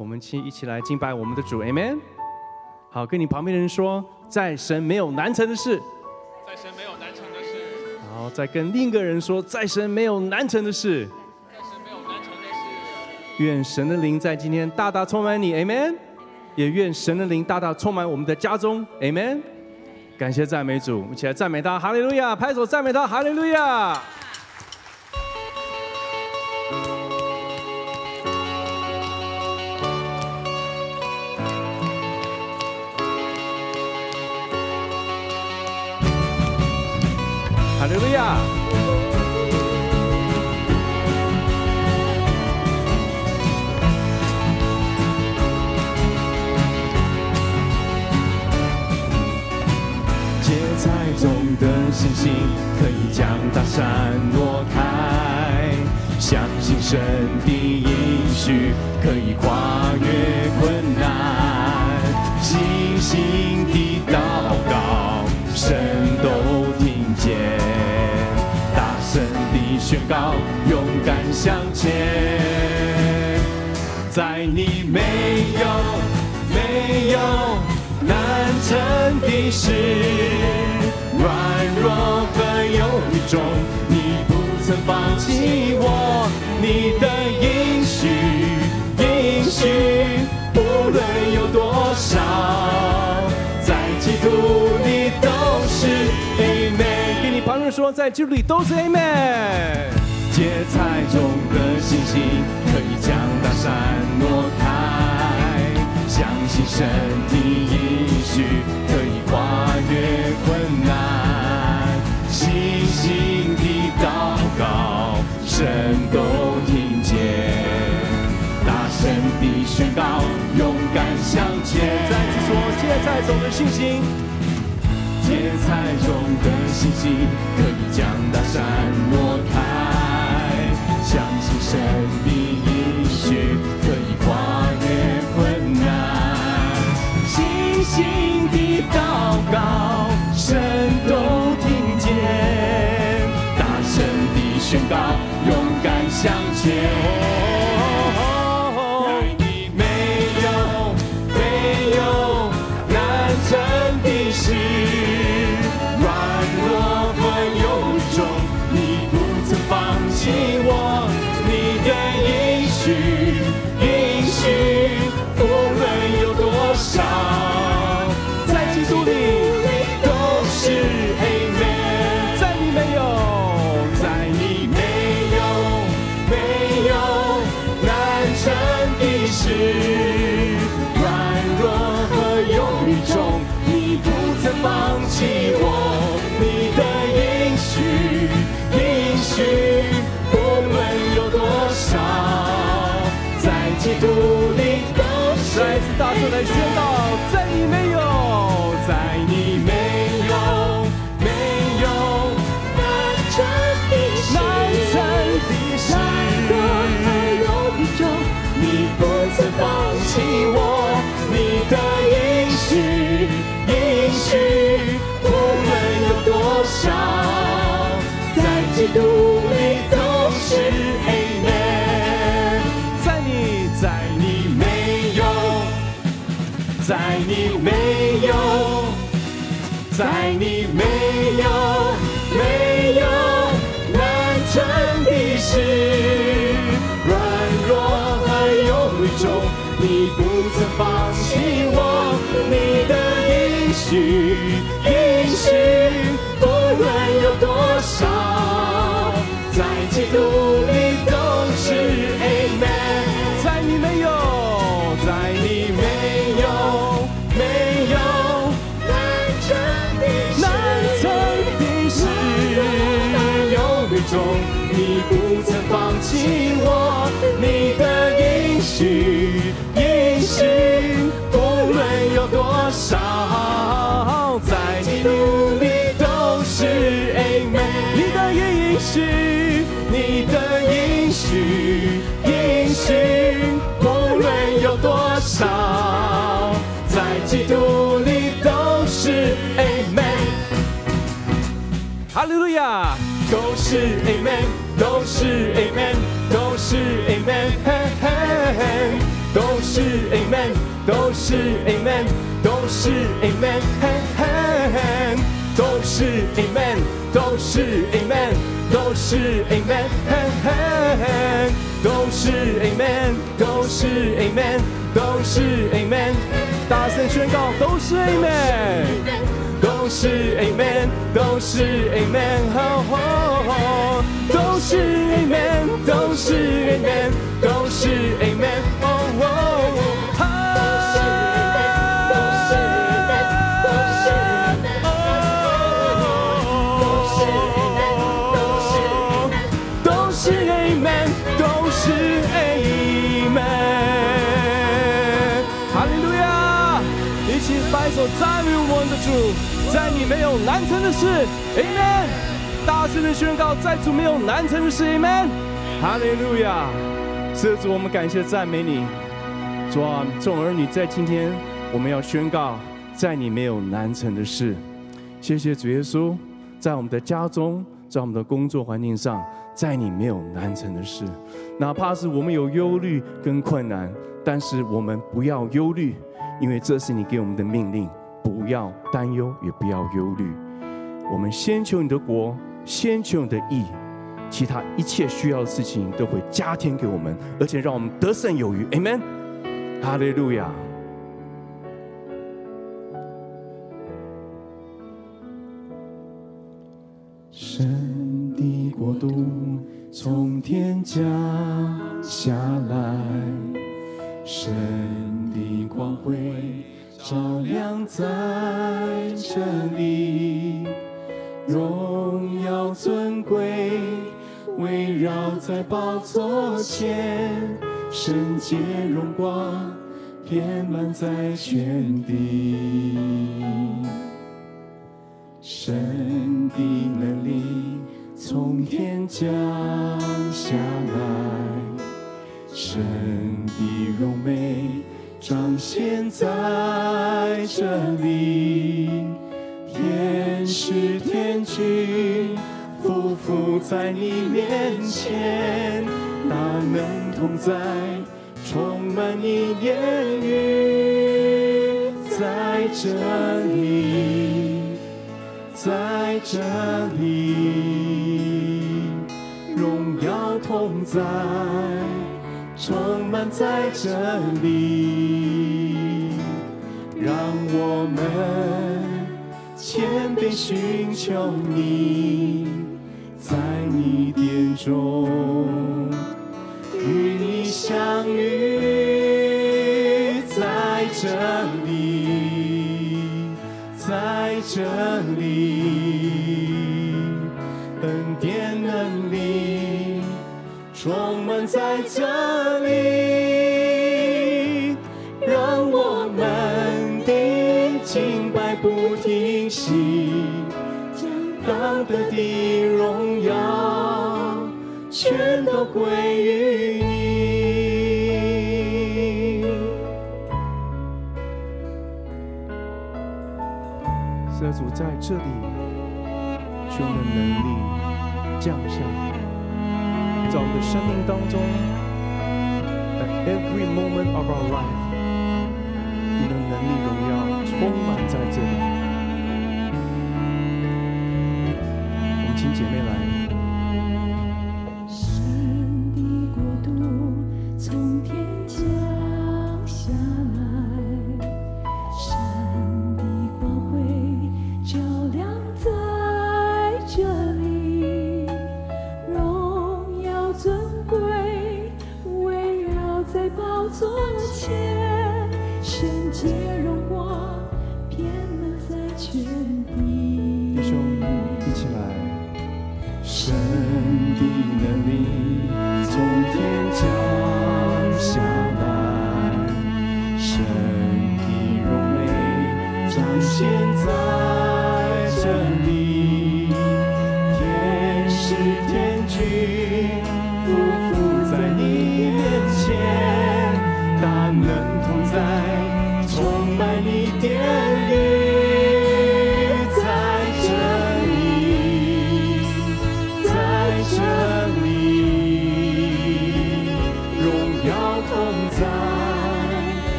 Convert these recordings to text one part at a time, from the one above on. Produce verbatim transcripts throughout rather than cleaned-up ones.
我们一起来敬拜我们的主 ，Amen。好，跟你旁边的人说，在神没有难成的事。 在神没有难成的事。 好，再跟另一个人说，在神没有难成的事。 在神没有难成的事。 愿神的灵在今天大大充满你 ，Amen。也愿神的灵大大充满我们的家中 ，Amen。感谢赞美主，我们一起来赞美他，哈利路亚！拍手赞美他，哈利路亚！哈利路亚！ 芥菜种的信心可以将大山挪开，相信神的应许可以跨越困难，信心的祷告神都听见，大声地宣告，勇敢向前，在你没有没有难成的事，软弱和忧虑中，你不曾放弃我，你的应许应许，无论有多少，在基督里都是 Amen。 给你旁人说，在基督里都是 Amen。 芥菜种的信心可以将大山挪开，相信神的应许可以跨越困难，信心的祷告神都听见，大声地宣告，勇敢向前。 再次说，芥菜种的信心， 芥菜种的信心可以将大山挪开，相信神的应许可以跨越困难，信心的祷告神都听见，大声地宣告，勇敢向前。在你没有没有难成的事，软弱和忧虑中，你不曾放弃我，你的应许应许，无论有多少，在基督里都是 Amen。 在你没有在你没有没有难成的事，软弱和忧虑中，你不曾放弃我，你的应许应许，无论有多少，在基督里都是。 再次大声来宣告，在你没有， 在你没有没有难成的事， 难成的事， 软弱和忧虑中，你不曾放弃我，你的应许应许，无论有多少，在基督里都是 Amen。 在你在你没有在你没有在你没有没有难成的事，软弱和忧虑中，你不曾放弃我，你的应许应许，无论有多少，在基督里都是 Amen。 在你没有在你没有没有难成的事， 难成的事， 忧虑中，你不曾放弃我，你的应许应许，无论有多少，在基督里都是 Amen。 你的应许你的应许应许，无论有多少，在基督里都是 Amen。 哈利路亚！ 都是 Amen， 都是 Amen， 都是 Amen， 嘿嘿嘿，都是是 Amen， 都是 Amen， 都是 Amen， 都是 Amen， 都是 Amen， 都是 Amen， 都是 Amen， 都是 Amen， 都是 Amen， 大声宣告，都是 Amen， 都是 Amen， 都是 Amen， 都是 Amen， 都是 Amen， 都是 Amen， 都是 Amen， 都是 Amen， 哈利路亚！一起摆手赞美我们的主，在你没有难成的事 ，Amen！ 大声的宣告，在主没有难成的事 ，Amen！ 哈利路亚！是主，我们感谢赞美你，主啊，众儿女在今天我们要宣告，在你没有难成的事。谢谢主耶稣，在我们的家中，在我们的工作环境上，在你没有难成的事。哪怕是我们有忧虑跟困难，但是我们不要忧虑，因为这是你给我们的命令，不要担忧，也不要忧虑。我们先求你的国，先求你的义，其他一切需要的事情都会加添给我们，而且让我们得胜有余。Amen， 哈利路亚。神的国度从天降下来，神的光辉照亮在这里，荣耀尊贵围绕在宝座前，圣洁荣光遍满在全地。神的能力从天降下来，神的荣美彰显在这里，天使天军匍匐在你面前，大能同在，充满你言语，在这里，在这里，荣耀同在，充满在这里，让我们谦卑寻求你，在你殿中与你相遇，在这里，在这里，恩典能力充满在这里，让我们的敬拜不停息，将当得的荣耀全都归于你。是的，主在这里，求你的能力降下，在我们的生命当中 ，at every moment of our life， 你的能力荣耀充满在这里。我们请姐妹来。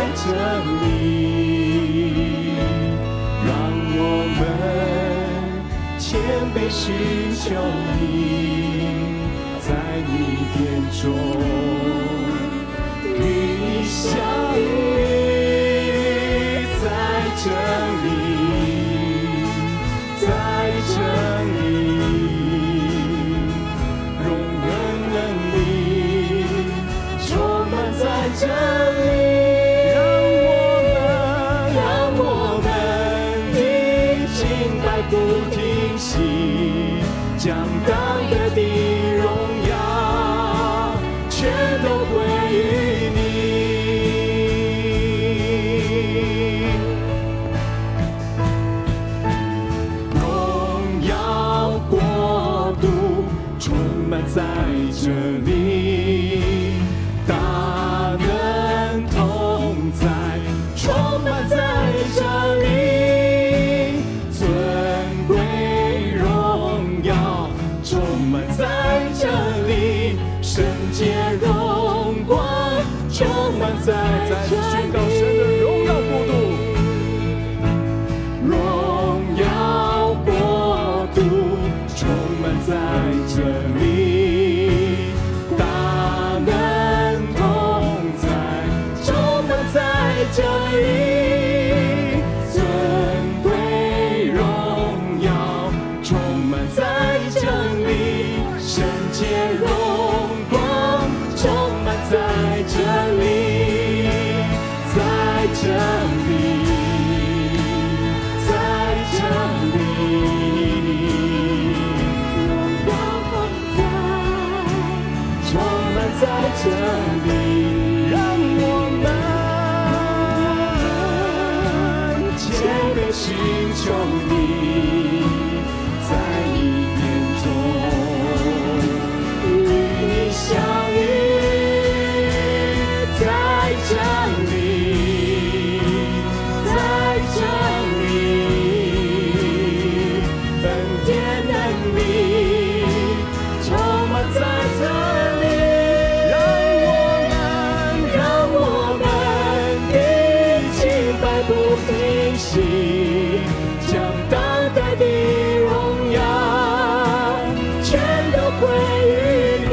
这里，让我们谦卑寻求你，在你殿中与你相遇，在这里，在这里，荣恩能力充满在这里。不停息，将当得的荣耀全都归于你。荣耀国度充满在这里，大能同在充满在这里。圣洁荣光充满在这里，宣告神的荣耀国度，荣耀国度充满在这里，大能同在充满在这里，尊贵荣耀充满在这里，圣洁荣在这里，在这里，在这里，荣耀同在，充满在这里，让我们谦卑寻求你，在你殿中与你相遇。在这里，在这里，恩典能力充满在这里，让我们，让我们的敬拜不停息，将当得的荣耀全都归于你。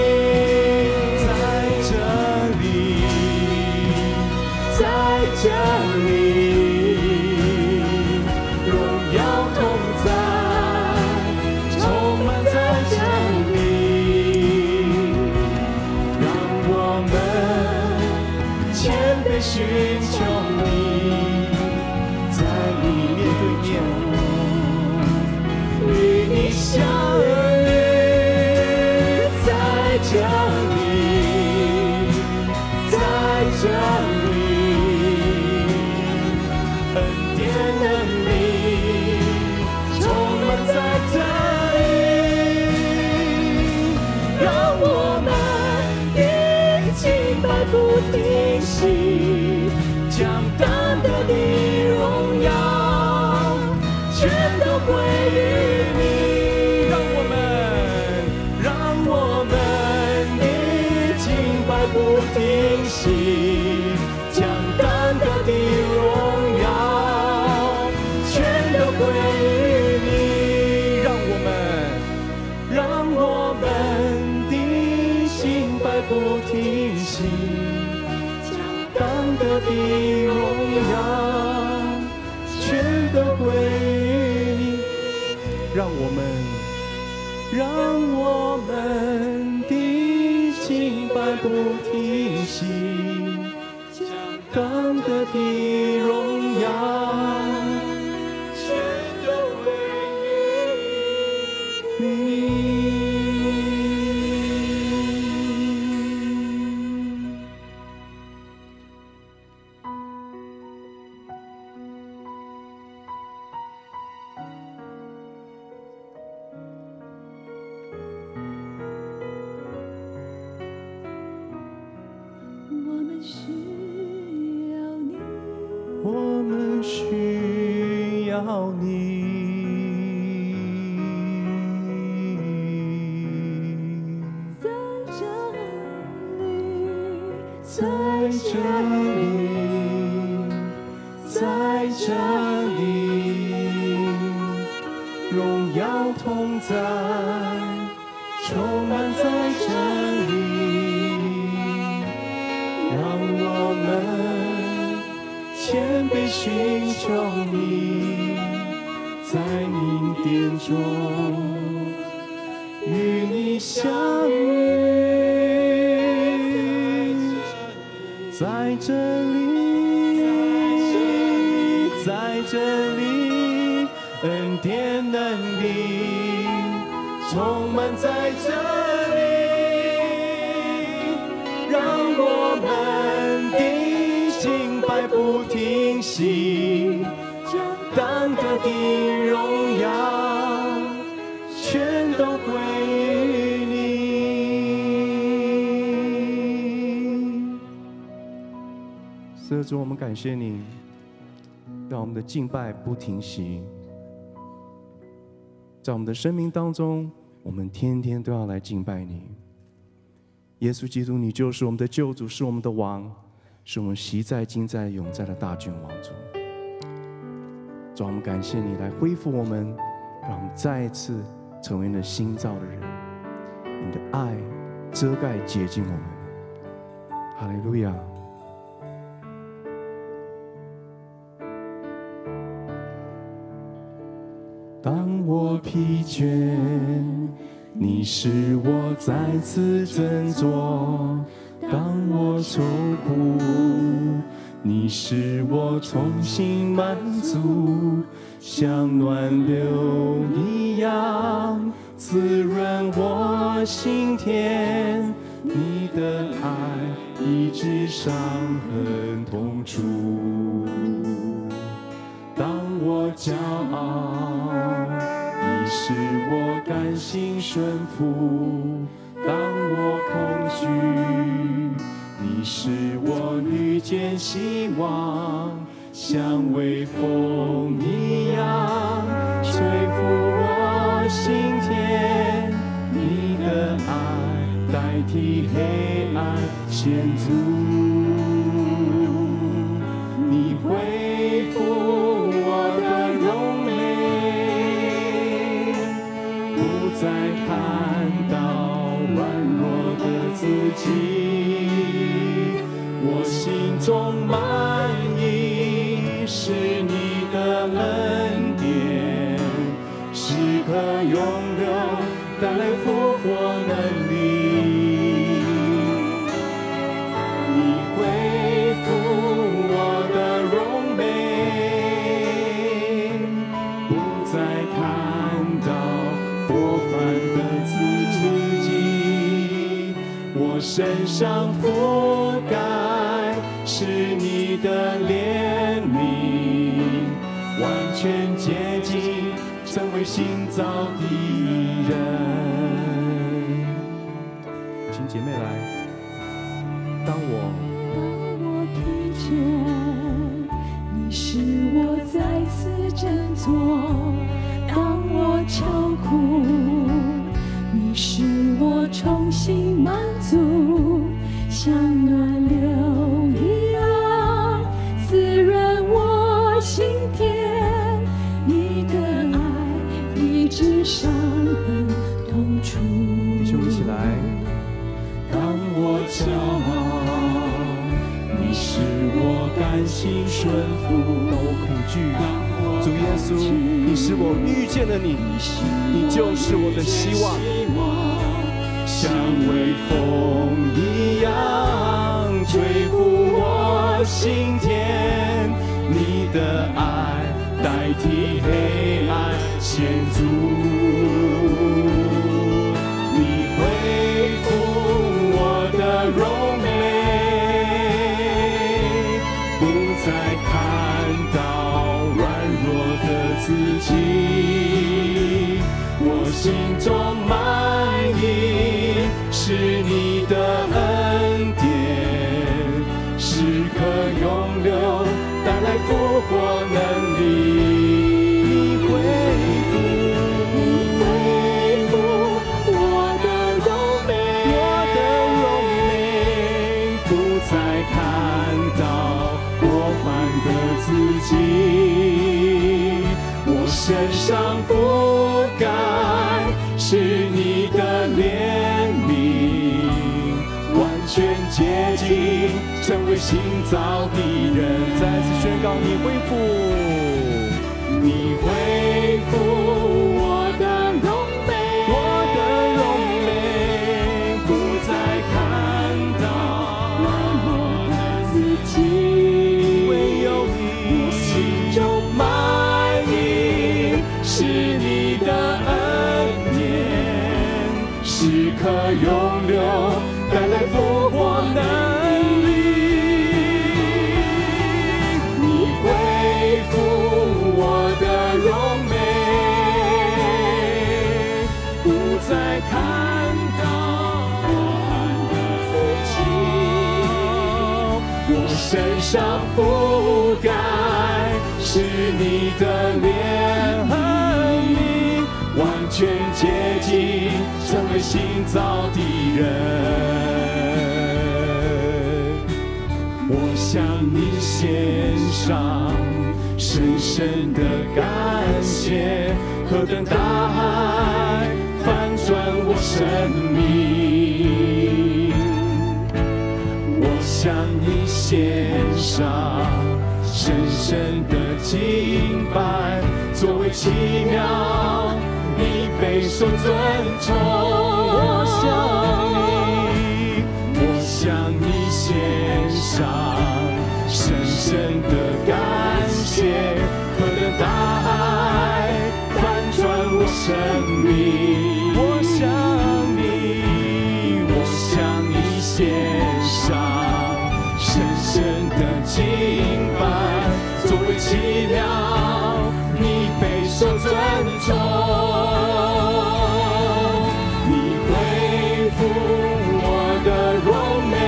这里，荣耀同在，充满在这里，让我们谦卑寻求你，在你面对面与你相遇，在这里，在这里。能力充满在这里，让我们的敬拜不停息，将当得的荣耀全都归于你。让我们，让我们的敬拜不停息，将当得的荣耀归于你，让我们，让我们的敬拜不停息，将当得的荣耀全都归于你，让我们，让我们的敬拜不停息，将当得的荣耀。我们需要你，在这里，在这里。 在这里，荣耀同在，充满在这里，让我们谦卑寻求你，在你殿中与你相遇。在这里，在这里，恩典能力充满在这里，让我们的敬拜不停息，当得的荣耀全都归于你。 是的，主，我们感谢你，让我们的敬拜不停息。在我们的生命当中，我们天天都要来敬拜你。耶稣基督，你就是我们的救主，是我们的王，是我们习在、今在、永在的大君王主。主，我们感谢你来恢复我们，让我们再一次成为了新造的人。你的爱遮盖洁净我们。哈利路亚。 当我疲倦，你使我再次振作；当我愁苦，你使我重新满足，像暖流一样滋润我心田。你的爱医治伤痕痛楚。当我骄傲，你使我甘心顺服；当我恐惧，你使我遇见希望，像微风一样吹拂我心田。你的爱代替黑暗险阻，你恢复再看到软弱的自己，我心中满意是你的恩典，时刻永留带来复活能力。你恢复我的荣美，不再看到过犯的自己，我身上覆盖是你的怜悯，完全洁净，成为新造的人。 请姐妹来，当我当我疲倦，你使我再次振作；当我愁苦，你使我重新满足，像暖流一样滋润我心田。你的爱医治伤痕痛楚。 弟兄一起来。 当我骄傲，你使我甘心顺服； 当我恐惧，主耶稣，你使我遇见了你，你就是我的希望， 像微风一样吹拂我心田。你的爱代替黑暗险阻，你恢复我的荣美，不再看到软弱的自己，我心中满意是你的恩典，时刻永留带来复活能力。你恢复，你恢复我的荣美，我的荣美，不再看到过犯的自己，我身上覆盖是你的怜悯，完全洁净，成为新造的人。 再次宣告你恢复， 你恢复我的荣美， 我的荣美， 不再看到我的自己， 唯有你， 我心中满意是你的恩典，时刻永留，带来复活能力。你恢复我的荣美，不再看到我恨的自己，我身上覆盖是你的怜悯，完全洁净，成为新造的人。我向你献上深深的感谢，何等大爱翻转我生命。我向你献上深深的敬拜，作为奇妙你备受尊崇。我向你，我向你献上深深的感谢，何等大爱翻转我生命。我向你，我向你献上深深的敬拜，作为奇妙你备受尊重。你恢复我的荣美，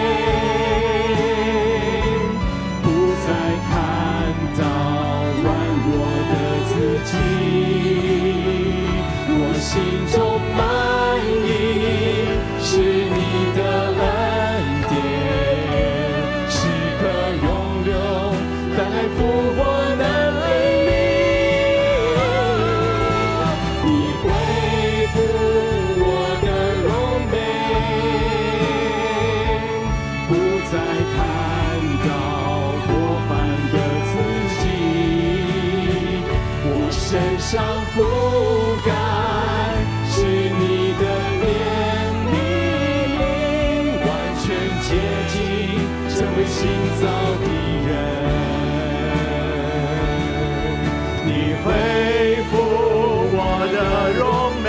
不再看到软弱的自己，我心中满意是你的恩典，时刻永留，带来复活能力。你恢复我的荣美，不再看到过犯的自己，我身上覆盖是你的怜悯，完全洁净，成为新造的人。你恢复我的荣美，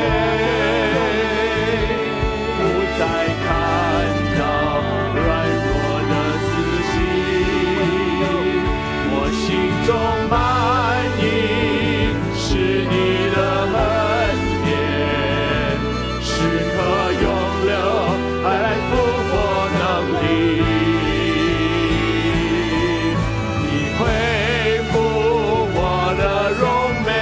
不再看到软弱的自己，我心中满意是你的恩典，时刻永留，爱来复活能力。你恢复我的荣美，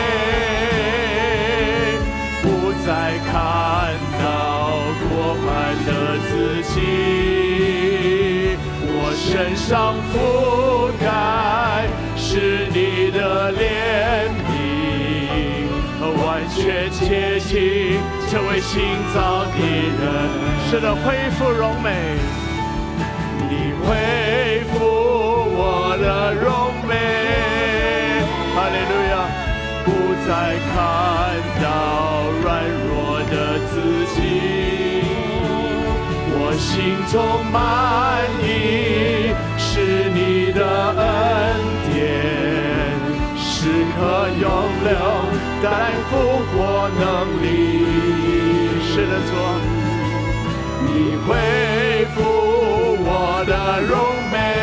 不再看到过犯的自己，我身上覆盖是你的怜悯，完全洁净，成为新造的人。是的，恢复荣美，你恢复我的荣美，哈利路亚，不再看到软弱的自己，我心中满意是你的恩典，时刻永留，带来复活能力。是的，主，你恢复我的荣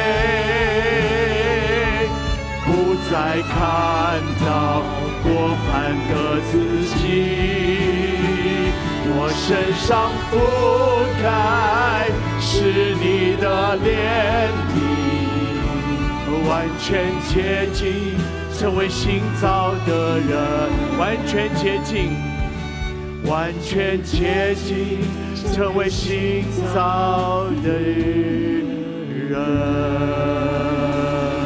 美，不再看到过犯的自己，我身上覆盖是你的怜悯，完全洁净，成为新造的人，完全洁净，完全洁净，成为新造的人。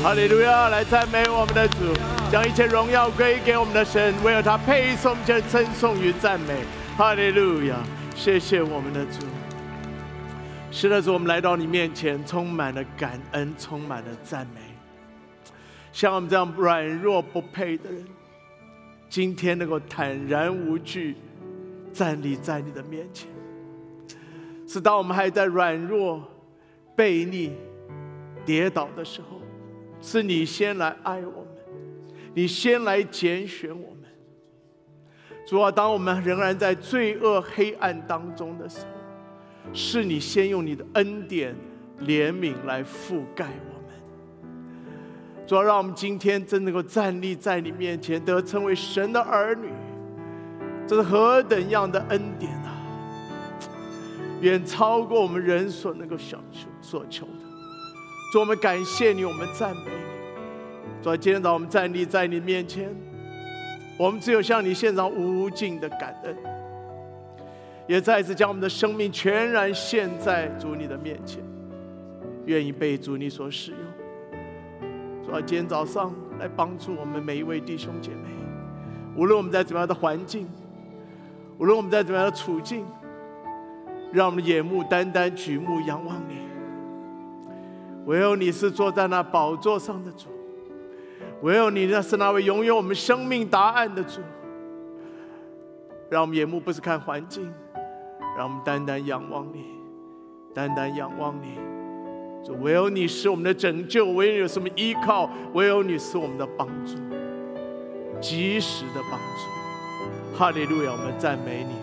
哈利路亚！来赞美我们的主，将一切荣耀归给我们的神，唯有他配受我们的称颂与赞美。哈利路亚！谢谢我们的主。是的，主，我们来到你面前，充满了感恩，充满了赞美。像我们这样软弱不配的人，今天能够坦然无惧站立在你的面前。是当我们还在软弱、悖逆、跌倒的时候，是你先来爱我们，你先来拣选我们。主啊，当我们仍然在罪恶黑暗当中的时候，是你先用你的恩典、怜悯来覆盖我们。主啊，让我们今天真能够站立在你面前，得成为神的儿女，这是何等样的恩典啊！远超过我们人所能够想求所求的。主，我们感谢你，我们赞美你。主啊，今天早上我们站立在你面前，我们只有向你献上无尽的感恩，也再次将我们的生命全然献在主你的面前，愿意被主你所使用。主啊，今天早上来帮助我们每一位弟兄姐妹，无论我们在怎么样的环境，无论我们在怎么样的处境，让我们的眼目单单举目仰望你。唯有你是坐在那宝座上的主，唯有你那是那位拥有我们生命答案的主。让我们眼目不是看环境，让我们单单仰望你，单单仰望你。主，唯有你是我们的拯救，唯有你有什么依靠，唯有你是我们的帮助，及时的帮助。哈利路亚，我们赞美你。